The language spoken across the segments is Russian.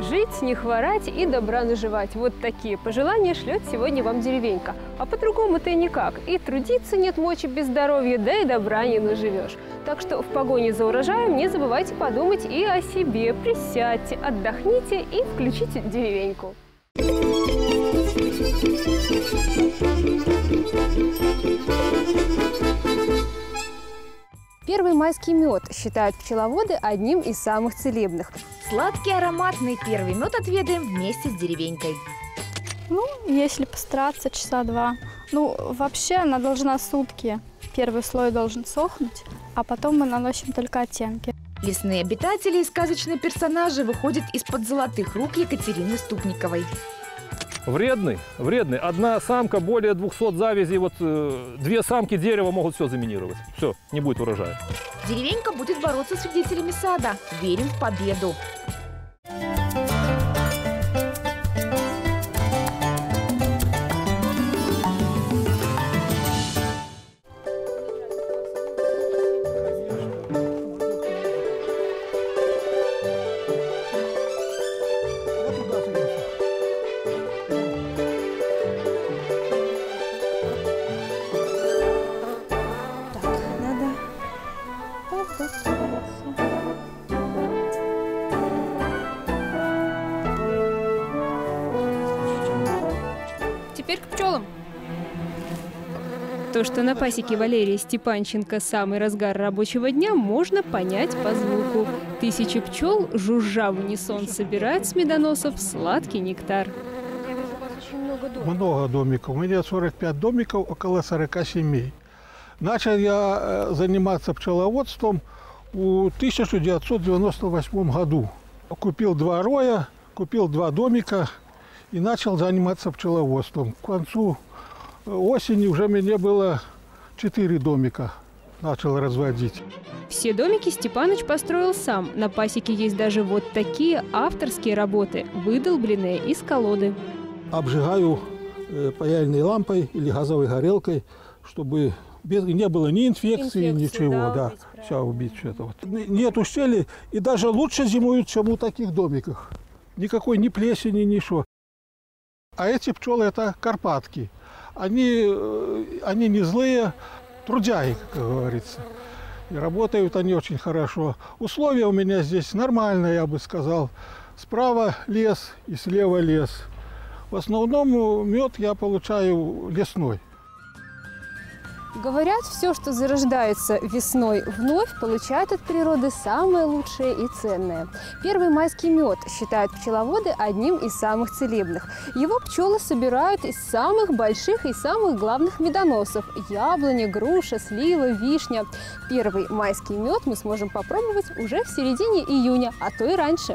жить, не хворать и добра наживать. Вот такие пожелания шлет сегодня вам деревенька. А по-другому-то и никак. И трудиться нет мочи без здоровья, да и добра не наживешь. Так что в погоне за урожаем не забывайте подумать и о себе. Присядьте, отдохните и включите деревеньку. Первый майский мед считают пчеловоды одним из самых целебных. Сладкий, ароматный первый мед отведаем вместе с деревенькой. Ну, если постараться, часа 2. Ну, вообще она должна сутки. Первый слой должен сохнуть, а потом мы наносим только оттенки. Лесные обитатели и сказочные персонажи выходят из-под золотых рук Екатерины Ступниковой. Вредный, вредный. Одна самка, более 200 завязей, вот 2 самки дерева могут все заминировать. Все, не будет урожая. Деревенька будет бороться с вредителями сада. Верим в победу. Теперь к пчелам. То, что на пасеке Валерии Степанченко самый разгар рабочего дня, можно понять по звуку. Тысячи пчел, жужжа в унисон, собирают с медоносов сладкий нектар. Много домиков. У меня 45 домиков, около 40 семей. Начал я заниматься пчеловодством в 1998 году. Купил 2 роя, купил 2 домика и начал заниматься пчеловодством. К концу осени уже мне было 4 домика. Начал разводить. Все домики Степаныч построил сам. На пасеке есть даже вот такие авторские работы, выдолбленные из колоды. Обжигаю паяльной лампой или газовой горелкой, чтобы не было ни инфекции, ничего. Да, все убить что-то. Вот. Нет ущелий, и даже лучше зимуют, чем в таких домиках. Никакой ни плесени, ничего. А эти пчелы – это карпатки. Они не злые, трудяги, как говорится. И работают они очень хорошо. Условия у меня здесь нормальные, я бы сказал. Справа лес и слева лес. В основном мед я получаю лесной. Говорят, все, что зарождается весной вновь, получает от природы самое лучшее и ценное. Первый майский мед считают пчеловоды одним из самых целебных. Его пчелы собирают из самых больших и самых главных медоносов – яблони, груша, слива, вишня. Первый майский мед мы сможем попробовать уже в середине июня, а то и раньше.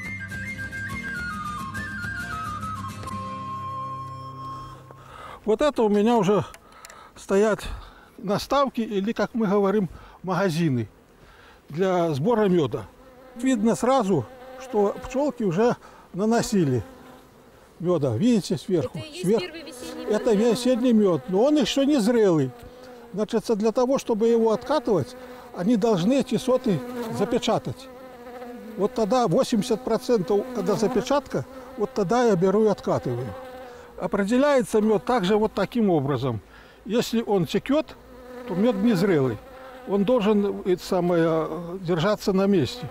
Вот это у меня уже стоят наставки или, как мы говорим, магазины для сбора меда. Видно сразу, что пчелки уже наносили меда. Видите, сверху? Это и есть первый весенний мед? Это весенний мед, но он еще не зрелый. Значит, для того, чтобы его откатывать, они должны эти соты запечатать. Вот тогда 80%, когда запечатка, вот тогда я беру и откатываю. Определяется мед также вот таким образом. Если он текет, то мед незрелый. Он должен держаться на месте.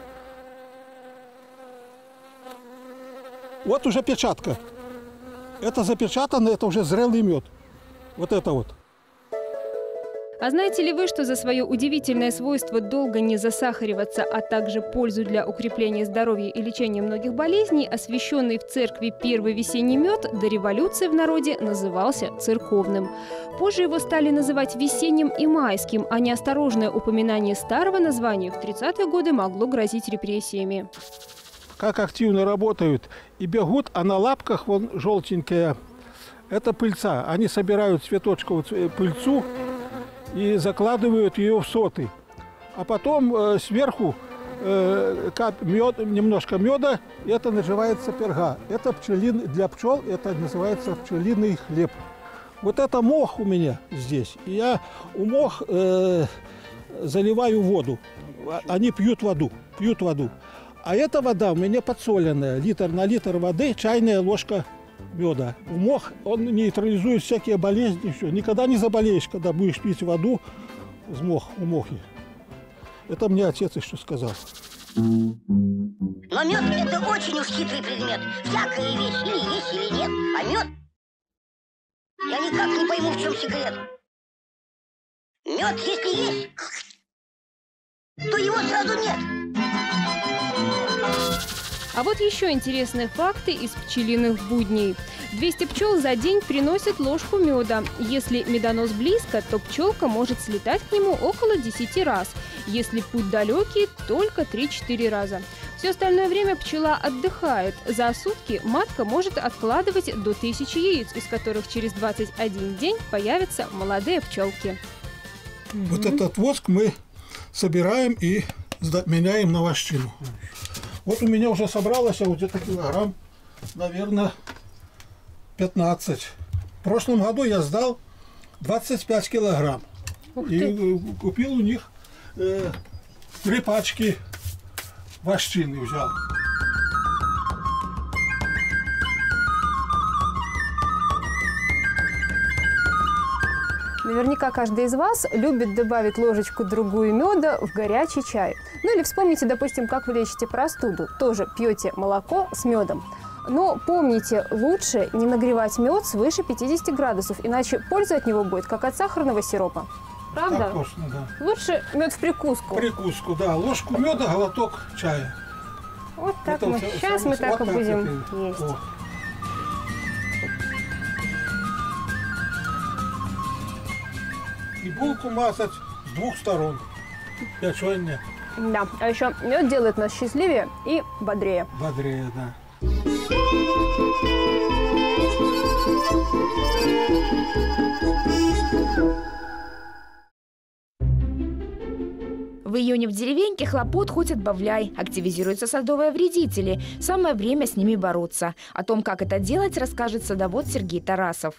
Вот уже печатка. Это запечатано, это уже зрелый мед. Вот это вот. А знаете ли вы, что за свое удивительное свойство долго не засахариваться, а также пользу для укрепления здоровья и лечения многих болезней, освященный в церкви первый весенний мед до революции в народе назывался церковным. Позже его стали называть весенним и майским, а неосторожное упоминание старого названия в 30-е годы могло грозить репрессиями. Как активно работают и бегут, а на лапках вон желтенькая, это пыльца. Они собирают цветочковую пыльцу и закладывают ее в соты. А потом сверху немножко меда, и это называется перга. Это для пчел, это называется пчелиный хлеб. Вот это мох у меня здесь. И я у мох заливаю воду. Они пьют воду. А эта вода у меня подсоленная. Литр на литр воды, чайная ложка меда. В мох он нейтрализует всякие болезни. Все. Никогда не заболеешь, когда будешь пить воду с мохи. Это мне отец еще сказал. Но мед – это очень уж хитрый предмет. Всякая вещь или есть, или нет. А мед? Я никак не пойму, в чем секрет. Мед, если есть, то его сразу нет. А вот еще интересные факты из пчелиных будней. 200 пчел за день приносят ложку меда. Если медонос близко, то пчелка может слетать к нему около 10 раз. Если путь далекий, только 3-4 раза. Все остальное время пчела отдыхает. За сутки матка может откладывать до 1000 яиц, из которых через 21 день появятся молодые пчелки. Вот этот воск мы собираем и меняем на вощину. Вот у меня уже собралось вот где-то килограмм, наверное, 15. В прошлом году я сдал 25 килограмм. И купил у них 3 пачки вощины взял. Наверняка каждый из вас любит добавить ложечку-другую меда в горячий чай. Ну или вспомните, допустим, как вы лечите простуду. Тоже пьете молоко с медом. Но помните, лучше не нагревать мед свыше 50 градусов, иначе польза от него будет как от сахарного сиропа. Правда? Так точно, да. Лучше мед в прикуску. Прикуску, да. Ложку меда, глоток чая. Вот так мы. Сейчас мы так и будем есть. О. И булку мазать с 2 сторон. Я чего нет? Да, а еще мед делает нас счастливее и бодрее. Бодрее, да. В июне в деревеньке хлопот хоть отбавляй. Активизируются садовые вредители. Самое время с ними бороться. О том, как это делать, расскажет садовод Сергей Тарасов.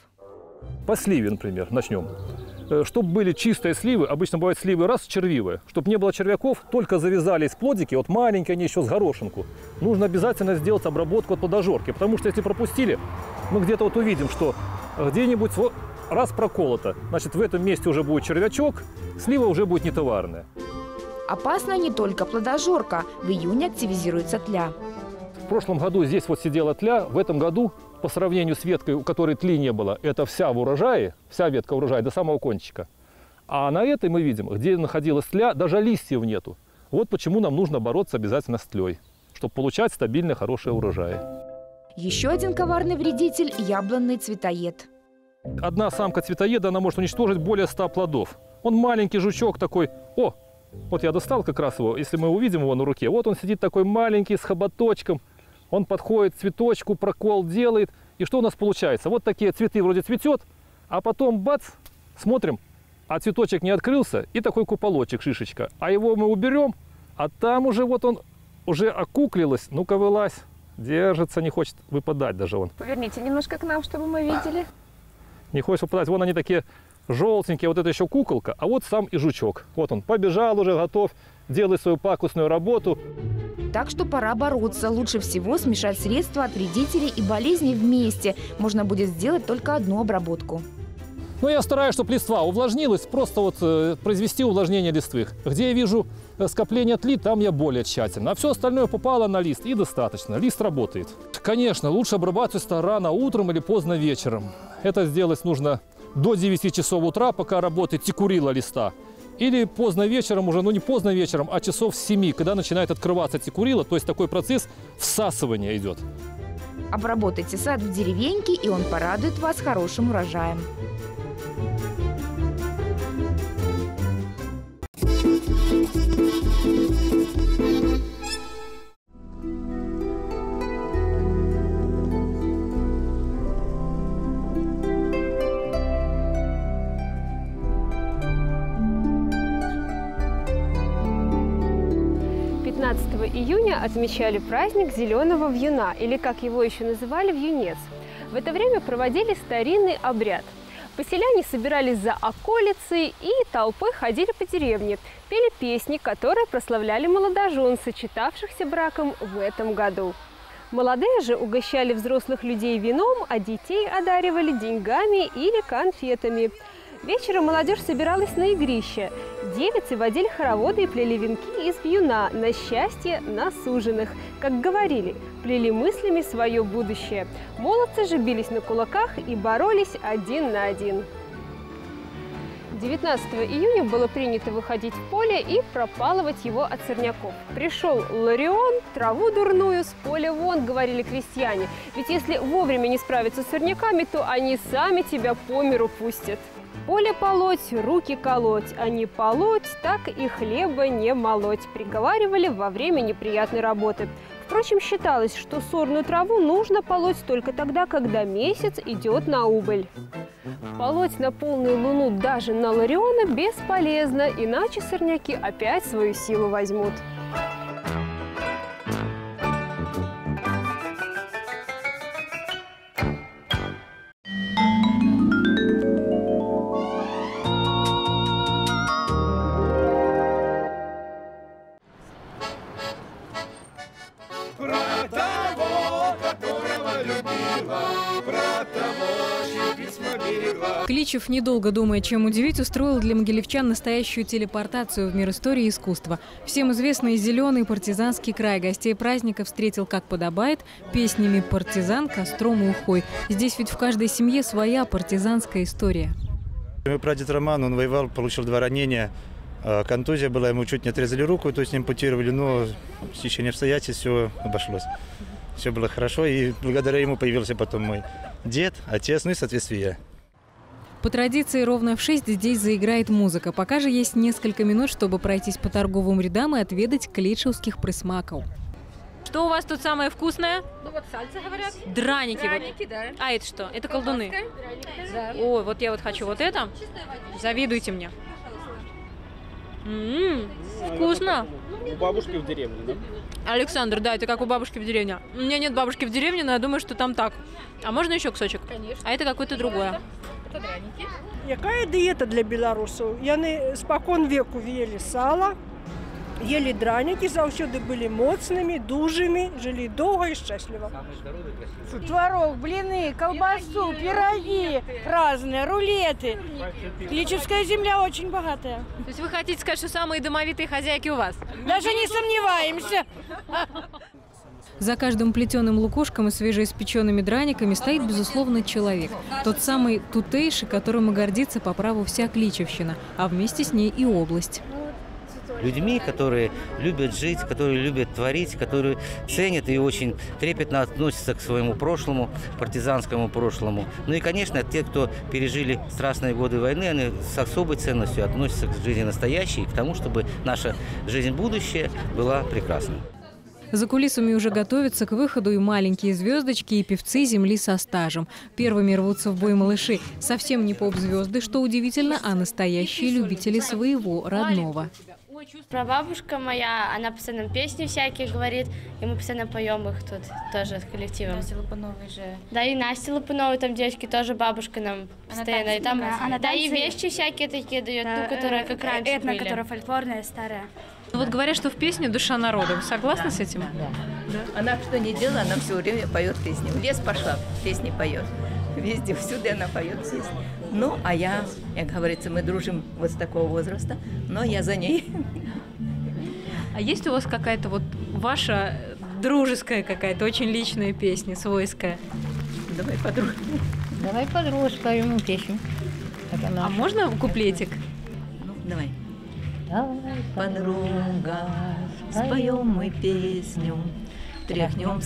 По сливе, например, начнем. Чтобы были чистые сливы, обычно бывают сливы раз червивые. Чтобы не было червяков, только завязались плодики, вот маленькие они еще с горошинку. Нужно обязательно сделать обработку от плодожорки, потому что если пропустили, мы где-то вот увидим, что где-нибудь вот раз проколото, значит в этом месте уже будет червячок, слива уже будет нетоварная. Опасна не только плодожорка. В июне активизируется тля. В прошлом году здесь вот сидела тля, в этом году по сравнению с веткой, у которой тли не было, это вся в урожае, вся ветка урожая до самого кончика. А на этой мы видим, где находилась тля, даже листьев нету. Вот почему нам нужно бороться обязательно с тлей, чтобы получать стабильные, хорошие урожаи. Еще один коварный вредитель – яблонный цветоед. Одна самка цветоеда, она может уничтожить более 100 плодов. Он маленький жучок такой. О, вот я достал как раз его, если мы увидим его на руке. Вот он сидит такой маленький, с хоботочком. Он подходит к цветочку, прокол делает. И что у нас получается? Вот такие цветы вроде цветет, а потом бац, смотрим, а цветочек не открылся, и такой куполочек, шишечка. А его мы уберем, а там уже вот он уже окуклилась. Ну-ка, вылазь. Держится, не хочет выпадать даже он. Поверните немножко к нам, чтобы мы видели. Не хочет выпадать. Вон они такие желтенькие, вот это еще куколка, а вот сам и жучок. Вот он побежал уже, готов, делает свою пакостную работу. Так что пора бороться. Лучше всего смешать средства от вредителей и болезней вместе. Можно будет сделать только одну обработку. Но я стараюсь, чтобы листва увлажнилась, просто вот произвести увлажнение листвых. Где я вижу скопление тли, там я более тщательно. А все остальное попало на лист и достаточно. Лист работает. Конечно, лучше обрабатывать рано утром или поздно вечером. Это сделать нужно до 9 часов утра, пока работает текурила листа. Или поздно вечером, уже, ну не поздно вечером, а часов с 7, когда начинает открываться текурила, то есть такой процесс всасывания идет. Обработайте сад в деревеньке, и он порадует вас хорошим урожаем. Июня отмечали праздник зеленого вьюна, или, как его еще называли, вьюнец. В это время проводили старинный обряд. Поселяне собирались за околицей и толпой ходили по деревне, пели песни, которые прославляли молодожен, сочетавшихся браком в этом году. Молодые же угощали взрослых людей вином, а детей одаривали деньгами или конфетами. Вечером молодежь собиралась на игрище. Девицы водили хороводы и плели венки из вьюна на счастье на суженых. Как говорили, плели мыслями свое будущее. Молодцы же бились на кулаках и боролись один на один. 19 июня было принято выходить в поле и пропалывать его от сорняков. Пришел Ларион, траву дурную с поля вон, говорили крестьяне. Ведь если вовремя не справиться с сорняками, то они сами тебя по миру пустят. Поле полоть, руки колоть, а не полоть, так и хлеба не молоть, приговаривали во время неприятной работы. Впрочем, считалось, что сорную траву нужно полоть только тогда, когда месяц идет на убыль. Полоть на полную луну даже на Лариона бесполезно, иначе сорняки опять свою силу возьмут. Кличев, недолго думая, чем удивить, устроил для могилевчан настоящую телепортацию в мир истории и искусства. Всем известный зеленый партизанский край гостей праздника встретил, как подобает, песнями партизан, костром и ухой. Здесь ведь в каждой семье своя партизанская история. Мой прадед Роман, он воевал, получил 2 ранения. Контузия была, ему чуть не отрезали руку, то есть ампутировали, но в течение обстоятельств все обошлось. Все было хорошо, и благодаря ему появился потом мой дед, отец, ну и, соответственно, я. По традиции, ровно в 6 здесь заиграет музыка. Пока же есть несколько минут, чтобы пройтись по торговым рядам и отведать кличевских присмаков. Что у вас тут самое вкусное? Ну вот сальца, говорят. Драники. Драники, да. А это что? Это колдуны? Да. Ой, вот я вот хочу вот это. Завидуйте мне. Вкусно. У бабушки в деревне, да? Александр, да, это как у бабушки в деревне. У меня нет бабушки в деревне, но я думаю, что там так. А можно еще кусочек? Конечно. А это какое-то другое. Это драники. Яка дієта для білорусів? Яны спокон веку ели сало, ели драники, завсёды были моцными, дужими, жили долго и счастливо. Творог, блины, колбасу, пироги разные, рулеты. Кличевская земля очень богатая. То есть вы хотите сказать, что самые домовитые хозяйки у вас? Даже не сомневаемся. За каждым плетеным лукошком и свежеиспеченными драниками стоит, безусловно, человек. Тот самый тутейший, которым и гордится по праву вся Кличевщина, а вместе с ней и область. Людьми, которые любят жить, которые любят творить, которые ценят и очень трепетно относятся к своему прошлому, партизанскому прошлому. Ну и, конечно, те, кто пережили страшные годы войны, они с особой ценностью относятся к жизни настоящей, к тому, чтобы наша жизнь будущая была прекрасной. За кулисами уже готовятся к выходу и маленькие звездочки, и певцы земли со стажем. Первыми рвутся в бой малыши. Совсем не поп-звезды, что удивительно, а настоящие любители своего родного. Прабабушка моя, она постоянно песни всякие говорит, и мы постоянно поем их тут тоже с коллективом. Настя Лопановой же. Да, и Настя Лопановой, там девочки тоже, бабушка нам постоянно. И там, да, и вещи всякие такие дает, да, ту, которая как раньше этно, были. которая фольклорная, старая. Ну вот говорят, что в песне душа народа. Вы согласны с этим? Да. Она что не делала, она все время поет песни. В лес пошла, песни поет. Везде, всюду она поет песни. Ну, а я, как говорится, мы дружим вот с такого возраста, но я за ней. А есть у вас какая-то вот ваша дружеская какая-то, очень личная песня, свойская? Давай, подруга. Давай, подруга, споем песню. А можно куплетик? Ну, давай. Давай, подруга, споем мы песню, тряхнем с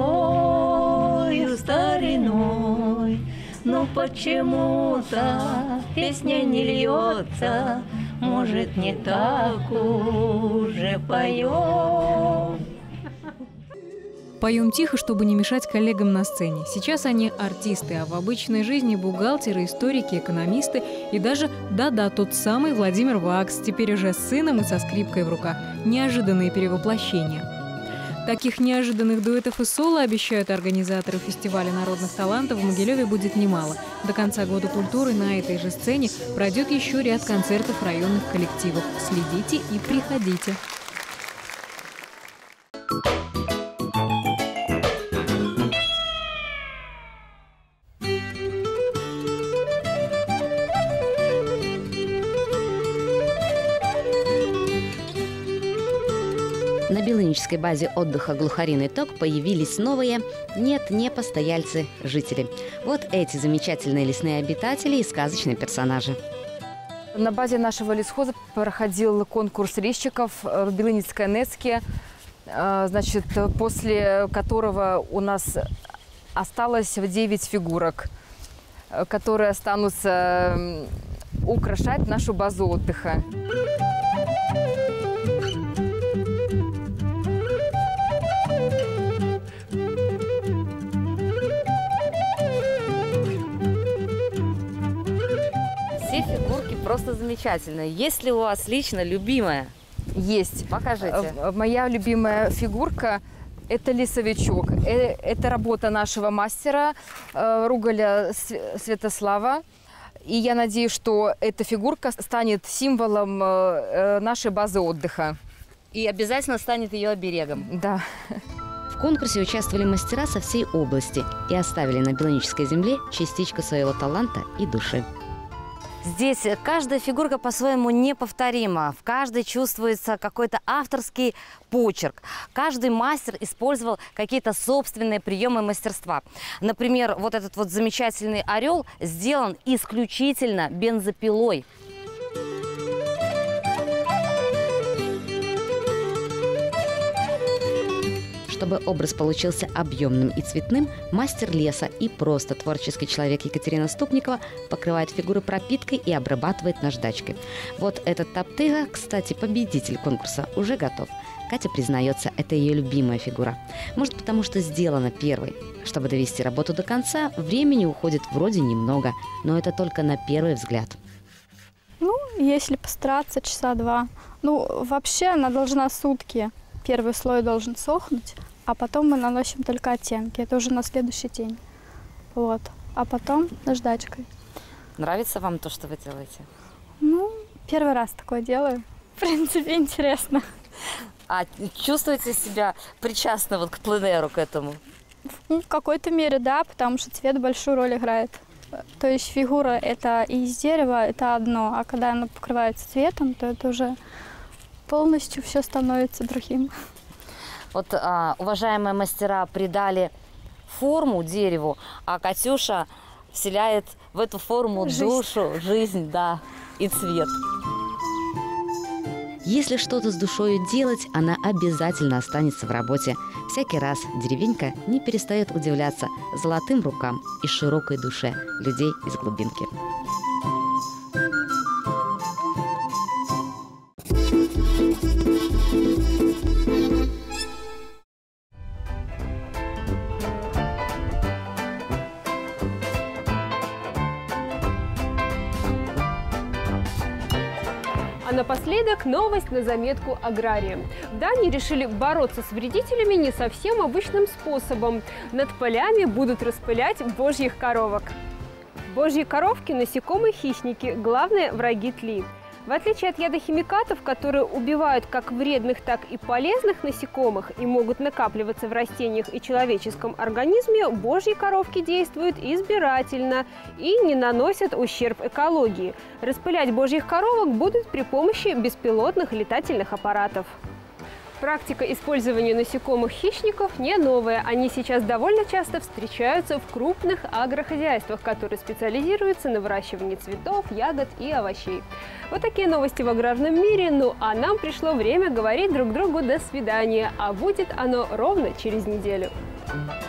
тобою стариной. Но почему-то песня не льется, может, не так уже поем. Поем тихо, чтобы не мешать коллегам на сцене. Сейчас они артисты, а в обычной жизни бухгалтеры, историки, экономисты и даже, да-да, тот самый Владимир Вакс, теперь уже с сыном и со скрипкой в руках. Неожиданные перевоплощения. Таких неожиданных дуэтов и соло, обещают организаторы фестиваля народных талантов, в Могилеве будет немало. До конца года культуры на этой же сцене пройдет еще ряд концертов районных коллективов. Следите и приходите. На Белынической базе отдыха «Глухариный ток» появились новые, не постояльцы, жители. Вот эти замечательные лесные обитатели и сказочные персонажи. На базе нашего лесхоза проходил конкурс резчиков в Белынецкой Нецке, значит, после которого у нас осталось 9 фигурок, которые останутся украшать нашу базу отдыха. Все фигурки просто замечательные. Есть ли у вас лично любимая? Есть. Покажите. Моя любимая фигурка – это лесовичок. Это работа нашего мастера Ругаля Святослава. И я надеюсь, что эта фигурка станет символом нашей базы отдыха. И обязательно станет ее оберегом. Да. В конкурсе участвовали мастера со всей области и оставили на Белынической земле частичку своего таланта и души. Здесь каждая фигурка по-своему неповторима. В каждой чувствуется какой-то авторский почерк. Каждый мастер использовал какие-то собственные приемы мастерства. Например, вот этот вот замечательный орел сделан исключительно бензопилой. Чтобы образ получился объемным и цветным, мастер леса и просто творческий человек Екатерина Ступникова покрывает фигуры пропиткой и обрабатывает наждачкой. Вот этот топтыга, кстати, победитель конкурса, уже готов. Катя признается, это ее любимая фигура. Может, потому что сделана первой. Чтобы довести работу до конца, времени уходит вроде немного, но это только на первый взгляд. Ну, если постараться, часа 2. Ну, вообще она должна сутки. Первый слой должен сохнуть, а потом мы наносим только оттенки. Это уже на следующий день. Вот. А потом наждачкой. Нравится вам то, что вы делаете? Ну, первый раз такое делаю. В принципе, интересно. А чувствуете себя причастны вот к пленэру, к этому? Ну, в какой-то мере, да, потому что цвет большую роль играет. То есть фигура это из дерева, это одно, а когда она покрывается цветом, то это уже полностью все становится другим. Вот уважаемые мастера придали форму дереву, а Катюша вселяет в эту форму душу, жизнь, да, и цвет. Если что-то с душою делать, она обязательно останется в работе. Всякий раз деревенька не перестает удивляться золотым рукам и широкой душе людей из глубинки. А напоследок новость на заметку аграриям. В Дании решили бороться с вредителями не совсем обычным способом. Над полями будут распылять божьих коровок. Божьи коровки – насекомые-хищники, главные враги тли. В отличие от ядохимикатов, которые убивают как вредных, так и полезных насекомых и могут накапливаться в растениях и человеческом организме, божьи коровки действуют избирательно и не наносят ущерб экологии. Распылять божьих коровок будут при помощи беспилотных летательных аппаратов. Практика использования насекомых-хищников не новая. Они сейчас довольно часто встречаются в крупных агрохозяйствах, которые специализируются на выращивании цветов, ягод и овощей. Вот такие новости в аграрном мире. Ну а нам пришло время говорить друг другу до свидания. А будет оно ровно через неделю.